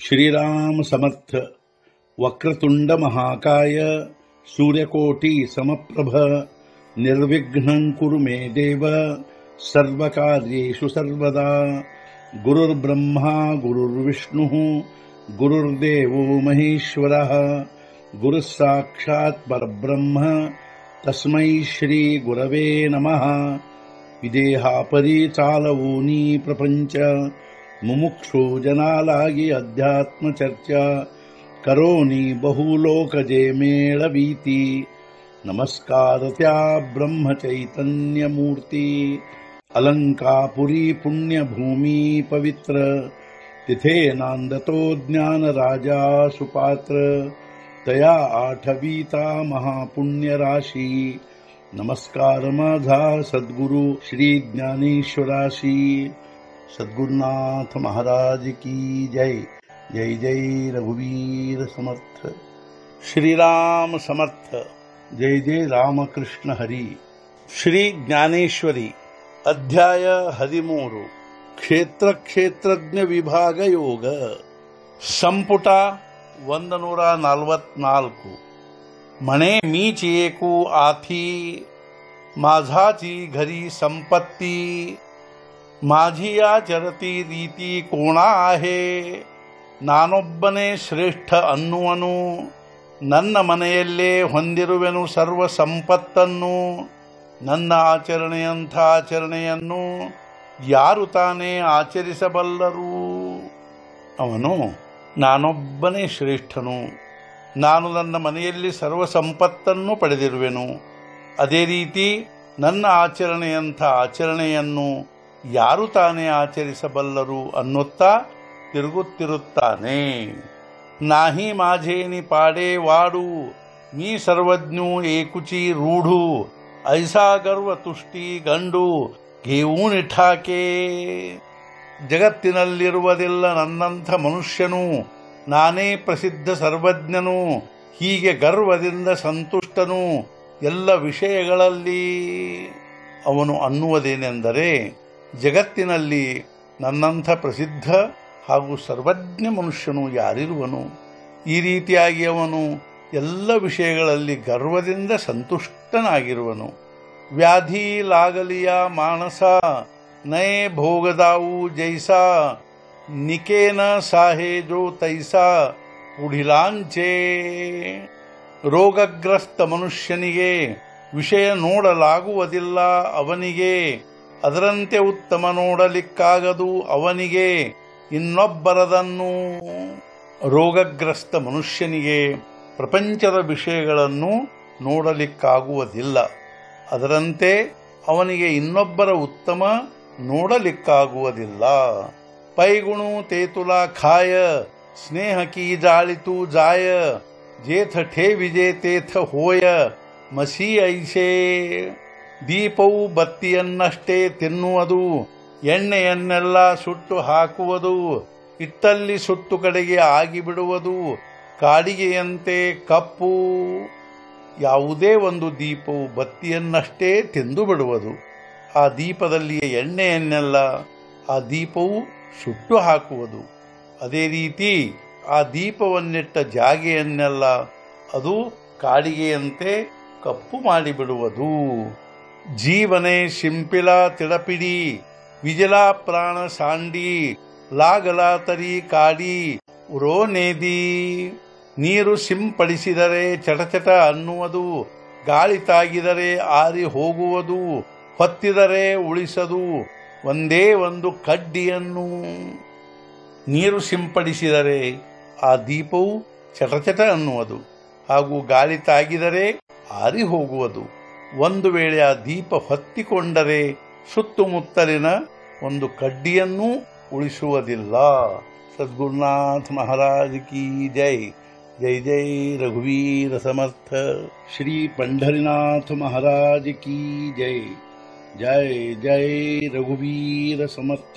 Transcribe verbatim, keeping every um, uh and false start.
श्रीराम समर्थ। वक्रतुंड महाकाय सूर्यकोटि समप्रभ निर्विघ्नं कुरु मे देव सर्वकार्येषु सर्वदा। गुरुर्ब्रह्मा गुरुर्विष्णुः गुरुर्देवो महेश्वरः गुरुः साक्षात् परब्रह्म तस्मै श्री गुरवे नमः। विदेहापरि चालवूनी प्रपंच मुमुक्षु जनालागी अध्यात्म चर्चा करोनी बहुलोकजे मेळवीती। नमस्कार त्या ब्रह्म चैतन्य मूर्ती अलंकापुरी पुण्यभूमी पवित्र तिथे नांदतो ज्ञान राजा सुपात्र तया आठवीता महापुण्य राशी। नमस्कार माझा सद्गुरु श्री ज्ञानेश्वराशी। सद्गुरुनाथ महाराज की जय। जय जय रघुवीर समर्थ। श्रीराम समर्थ। जय जय रामकृष्ण हरी। श्री ज्ञानेश्वरी अध्याय ಹದಿಮೂರು ಕ್ಷೇತ್ರ ಕ್ಷೇತ್ರಜ್ಞ ವಿಭಾಗ ಯೋಗ ಸಂಪುಟ ಒಂದು ನೂರ ನಲವತ್ನಾಲ್ಕು. मणे मीच एकू आथी माझाची घरी संपत्ती माझी या चरती रीती कोणा आहे ನಾನೊಬ್ಬನೇ ಶ್ರೇಷ್ಠ ಅನ್ನುವನು ನನ್ನ ಮನೆಯಲ್ಲೇ ಹೊಂದಿರುವೆನು ಸರ್ವ ಸಂಪತ್ತನ್ನು ನನ್ನ ಆಚರಣೆಯಂಥ ಆಚರಣೆಯನ್ನು ಯಾರು ತಾನೇ ಆಚರಿಸಬಲ್ಲರು. ಅವನು ನಾನೊಬ್ಬನೇ ಶ್ರೇಷ್ಠನು, ನಾನು ನನ್ನ ಮನೆಯಲ್ಲಿ ಸರ್ವ ಸಂಪತ್ತನ್ನು ಪಡೆದಿರುವೆನು, ಅದೇ ರೀತಿ ನನ್ನ ಆಚರಣೆಯಂಥ ಆಚರಣೆಯನ್ನು ಯಾರು ತಾನೇ ಆಚರಿಸಬಲ್ಲರು ಅನ್ನುತ್ತಾ ತಿರುಗುತ್ತಿರುತ್ತಾನೆ. ನಾಹಿ ಮಾಝೇನಿ ಪಾಡೆ ವಾಡು ಮೀ ಸರ್ವಜ್ಞು ಏಕುಚಿ ರೂಢು ಐಸಾ ಗರ್ವ ತುಷ್ಟಿ ಗಂಡು ಘೇವೂನಿಠಾಕೆ. ಜಗತ್ತಿನಲ್ಲಿರುವುದಿಲ್ಲ ನನ್ನಂಥ ಮನುಷ್ಯನು, ನಾನೇ ಪ್ರಸಿದ್ಧ ಸರ್ವಜ್ಞನು, ಹೀಗೆ ಗರ್ವದಿಂದ ಸಂತುಷ್ಟನು ಎಲ್ಲ ವಿಷಯಗಳಲ್ಲಿ. ಅವನು ಅನ್ನುವುದೇನೆಂದರೆ, ಜಗತ್ತಿನಲ್ಲಿ ನನ್ನಂಥ ಪ್ರಸಿದ್ಧ ಹಾಗೂ ಸರ್ವಜ್ಞ ಮನುಷ್ಯನು ಯಾರಿರುವನು. ಈ ರೀತಿಯಾಗಿ ಅವನು ಎಲ್ಲ ವಿಷಯಗಳಲ್ಲಿ ಗರ್ವದಿಂದ ಸಂತುಷ್ಟನಾಗಿರುವನು. ವ್ಯಾಧಿ ಲಾಗಲಿಯ ಮಾನಸ ನಯೇ ಭೋಗದಾವು ಜೈಸಾ ನಿಕೇನ ಸಾಹೆ ಜೋ ತೈಸಾ ಪುಢಿಲಾಂಚೆ. ರೋಗಗ್ರಸ್ತ ಮನುಷ್ಯನಿಗೆ ವಿಷಯ ನೋಡಲಾಗುವುದಿಲ್ಲ ಅವನಿಗೆ, ಅದರಂತೆ ಉತ್ತಮ ನೋಡಲಿಕ್ಕಾಗದು ಅವನಿಗೆ ಇನ್ನೊಬ್ಬರದನ್ನು. ರೋಗಗ್ರಸ್ತ ಮನುಷ್ಯನಿಗೆ ಪ್ರಪಂಚದ ವಿಷಯಗಳನ್ನು ನೋಡಲಿಕ್ಕಾಗುವುದಿಲ್ಲ, ಅದರಂತೆ ಅವನಿಗೆ ಇನ್ನೊಬ್ಬರ ಉತ್ತಮ ನೋಡಲಿಕ್ಕಾಗುವುದಿಲ್ಲ. ಪೈಗುಣು ತೇತುಲಾ ಖಾಯ ಸ್ನೇಹ ಕಿ ಜಾಳಿತು ಜಾಯ ಜೇಥ ಠೇವಿಜೆ ತೇಥ ಹೋಯ ಮಸಿ ಐಸೆ. ದೀಪವು ಬತ್ತಿಯನ್ನಷ್ಟೇ ತಿನ್ನುವುದು, ಎಣ್ಣೆಯನ್ನೆಲ್ಲ ಸುಟ್ಟು ಹಾಕುವುದು, ಇಟ್ಟಲ್ಲಿ ಸುಟ್ಟು ಕಡೆಗೆ ಆಗಿಬಿಡುವುದು, ಕಾಡಿಗೆಯಂತೆ ಕಪ್ಪು. ಯಾವುದೇ ಒಂದು ದೀಪವು ಬತ್ತಿಯನ್ನಷ್ಟೇ ತಿಂದು ಬಿಡುವುದು, ಆ ದೀಪದಲ್ಲಿಯ ಎಣ್ಣೆಯನ್ನೆಲ್ಲ ಆ ದೀಪವು ಸುಟ್ಟು ಹಾಕುವುದು. ಅದೇ ರೀತಿ ಆ ದೀಪವನ್ನಿಟ್ಟ ಜಾಗೆಯನ್ನೆಲ್ಲ ಅದು ಕಾಡಿಗೆಯಂತೆ ಕಪ್ಪು ಮಾಡಿಬಿಡುವುದು. ಜೀವನೇ ಶಿಂಪಿಲ ತಿಳಪಿಡಿ ವಿಜಲಾ ಪ್ರಾಣ ಸಾಂಡಿ ಲಾಗಲಾ ತರಿ ಕಾಡಿ ಉರೋ ನೇದಿ. ನೀರು ಸಿಂಪಡಿಸಿದರೆ ಚಟಚಟ ಅನ್ನುವುದು, ಗಾಳಿ ತಾಗಿದರೆ ಆರಿ ಹೋಗುವುದು, ಹೊತ್ತಿದರೆ ಉಳಿಸದು ಒಂದೇ ಒಂದು ಕಡ್ಡಿಯನ್ನು. ನೀರು ಸಿಂಪಡಿಸಿದರೆ ಆ ದೀಪವು ಚಟಚಟ ಅನ್ನುವುದು, ಹಾಗೂ ಗಾಳಿ ತಾಗಿದರೆ ಆರಿ ಹೋಗುವುದು. ಒಂದು ವೇಳೆ ಆ ದೀಪ ಹೊತ್ತಿಕೊಂಡರೆ ಸುತ್ತಮುತ್ತಲಿನ ಒಂದು ಕಡ್ಡಿಯನ್ನೂ ಉಳಿಸುವುದಿಲ್ಲ. ಸದ್ಗುರುನಾಥ ಮಹಾರಾಜ್ ಕಿ ಜೈ. जय जय रघुवीर समर्थ। श्री पंढरीनाथ महाराज की जय। जय जय रघुवीर समर्थ।